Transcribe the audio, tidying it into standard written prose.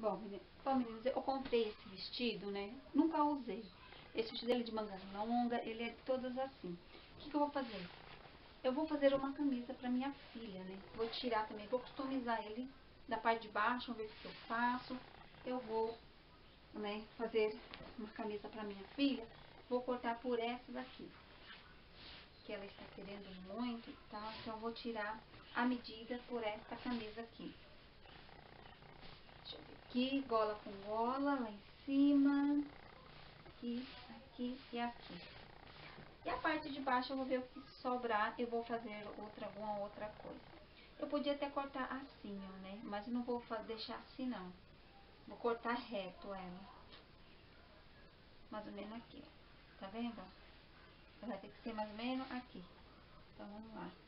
Bom, meninas, eu comprei esse vestido, né? Nunca usei. Esse vestido ele é de manga longa, ele é todas assim. O que eu vou fazer? Eu vou fazer uma camisa pra minha filha, né? Vou tirar também, vou customizar ele da parte de baixo, vamos ver o que eu faço. Eu vou, né, fazer uma camisa pra minha filha. Vou cortar por essa daqui, que ela está querendo muito, tá? Então eu vou tirar a medida por essa camisa aqui. Deixa eu ver aqui, gola com gola, lá em cima, aqui, aqui e aqui. E a parte de baixo eu vou ver o que sobrar, eu vou fazer alguma outra coisa. Eu podia até cortar assim, ó, né? Mas eu não vou deixar assim, não. Vou cortar reto ela. Mais ou menos aqui, ó. Tá vendo? Ela vai ter que ser mais ou menos aqui. Então, vamos lá.